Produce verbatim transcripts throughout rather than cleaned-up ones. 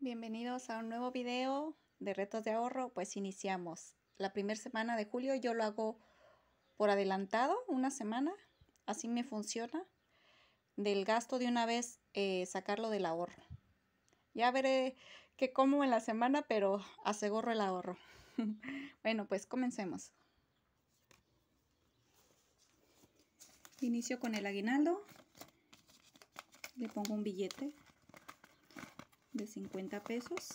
Bienvenidos a un nuevo video de retos de ahorro. Pues iniciamos la primera semana de julio. Yo lo hago por adelantado, una semana, así me funciona. Del gasto de una vez eh, sacarlo del ahorro. Ya veré qué como en la semana, pero aseguro el ahorro. Bueno, pues comencemos. Inicio con el aguinaldo. Le pongo un billete de cincuenta pesos.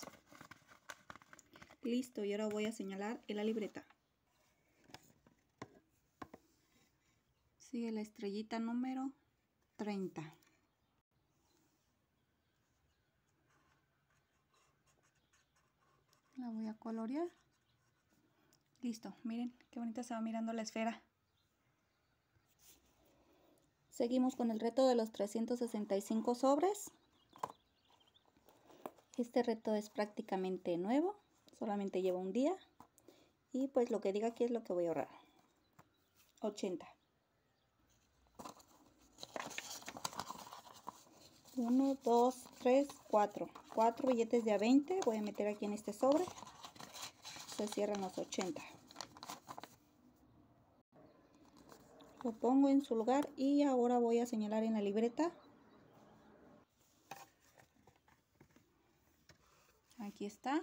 Listo, y ahora voy a señalar en la libreta. Sigue la estrellita número treinta. La voy a colorear. Listo, miren qué bonita se va mirando la esfera. Seguimos con el reto de los trescientos sesenta y cinco sobres. Este reto es prácticamente nuevo, solamente lleva un día. Y pues lo que diga aquí es lo que voy a ahorrar. ochenta. uno, dos, tres, cuatro. cuatro billetes de a veinte voy a meter aquí en este sobre. Se cierran los ochenta. Lo pongo en su lugar y ahora voy a señalar en la libreta. Aquí está.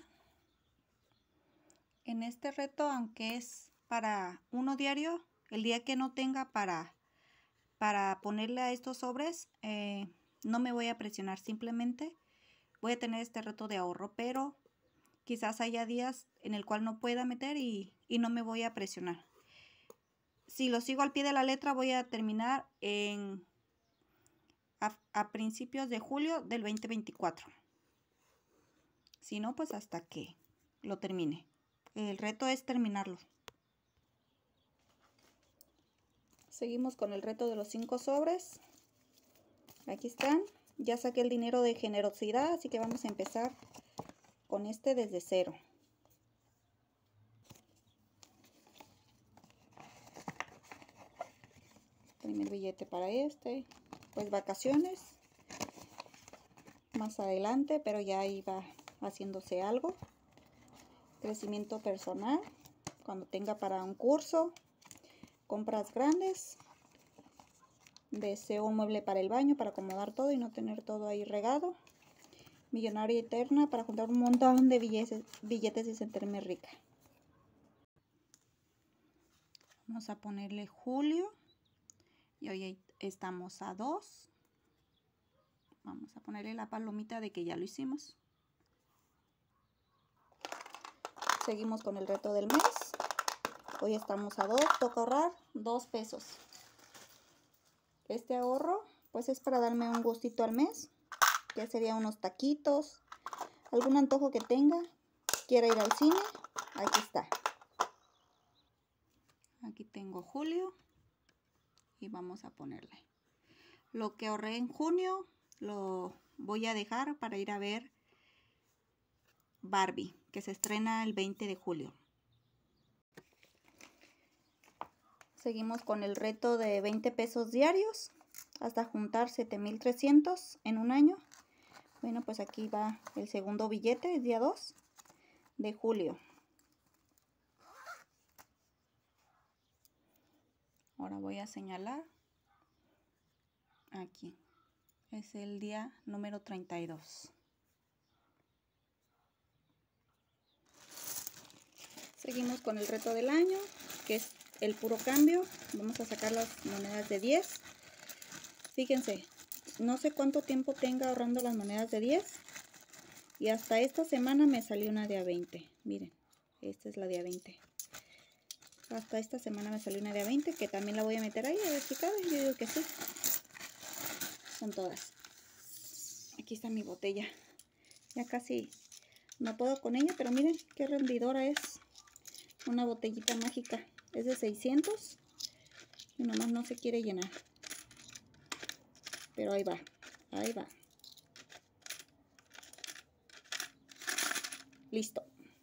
En este reto, aunque es para uno diario, el día que no tenga para, para ponerle a estos sobres, eh, no me voy a presionar. Simplemente voy a tener este reto de ahorro, pero quizás haya días en el cual no pueda meter y, y no me voy a presionar. Si lo sigo al pie de la letra, voy a terminar en a, a principios de julio del veinte veinticuatro. Si no, pues hasta que lo termine. El reto es terminarlo. Seguimos con el reto de los cinco sobres. Aquí están. Ya saqué el dinero de generosidad, así que vamos a empezar con este desde cero. Primer billete para este. Pues vacaciones. Más adelante, pero ya iba haciéndose algo. Crecimiento personal. Cuando tenga para un curso. Compras grandes. Deseo un mueble para el baño, para acomodar todo y no tener todo ahí regado. Millonaria eterna, para juntar un montón de billetes, billetes y sentirme rica. Vamos a ponerle julio. Y hoy estamos a dos. Vamos a ponerle la palomita de que ya lo hicimos. Seguimos con el reto del mes. Hoy estamos a dos. Toca ahorrar dos pesos. Este ahorro pues es para darme un gustito al mes. Ya sería unos taquitos. Algún antojo que tenga. Quiera ir al cine. Aquí está. Aquí tengo julio. Y vamos a ponerle. Lo que ahorré en junio lo voy a dejar para ir a ver Barbie, que se estrena el veinte de julio. Seguimos con el reto de veinte pesos diarios hasta juntar siete mil trescientos en un año. Bueno, pues aquí va el segundo billete, el día dos de julio. Ahora voy a señalar aquí. Es el día número treinta y dos. Seguimos con el reto del año, que es el puro cambio. Vamos a sacar las monedas de diez. Fíjense, no sé cuánto tiempo tenga ahorrando las monedas de diez. Y hasta esta semana me salió una de a veinte. Miren, esta es la de a veinte. Hasta esta semana me salió una de a veinte, que también la voy a meter ahí a ver si cabe. Yo digo que sí. Son todas. Aquí está mi botella. Ya casi no puedo con ella, pero miren qué rendidora es. Una botellita mágica. Es de seiscientos y nomás no se quiere llenar. Pero ahí va, ahí va. Listo.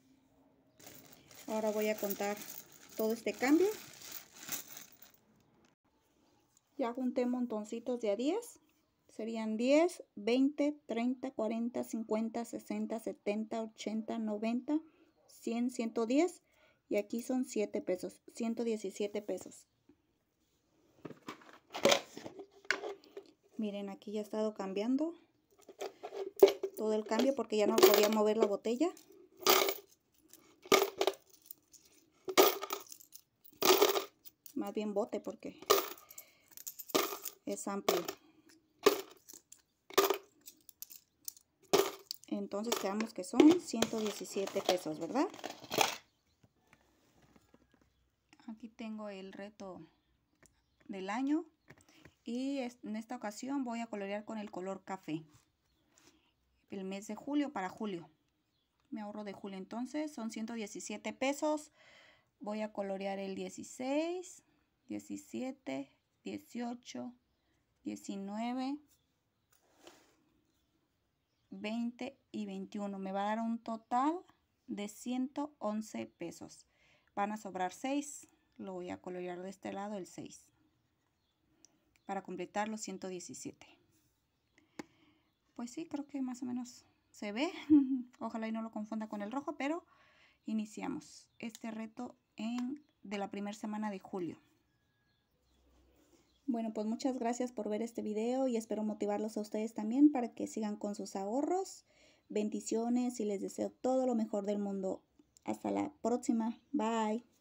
Ahora voy a contar todo este cambio. Ya junté montoncitos de a diez. serían diez, veinte, treinta, cuarenta, cincuenta, sesenta, setenta, ochenta, noventa, cien, ciento diez. Y aquí son siete pesos, ciento diecisiete pesos. Miren, aquí ya ha estado cambiando todo el cambio porque ya no podía mover la botella. Más bien bote porque es amplio. Entonces quedamos que son ciento diecisiete pesos, ¿verdad? Aquí tengo el reto del año. Y en esta ocasión voy a colorear con el color café. El mes de julio para julio. Me ahorro de julio, entonces son ciento diecisiete pesos. Voy a colorear el dieciséis, diecisiete, dieciocho, diecinueve, veinte y veintiuno. Me va a dar un total de ciento once pesos. Van a sobrar seis. Lo voy a colorear de este lado el seis. Para completar los ciento diecisiete. Pues sí, creo que más o menos se ve. Ojalá y no lo confunda con el rojo, pero iniciamos este reto en, de la primera semana de julio. Bueno, pues muchas gracias por ver este video y espero motivarlos a ustedes también para que sigan con sus ahorros. Bendiciones y les deseo todo lo mejor del mundo. Hasta la próxima. Bye.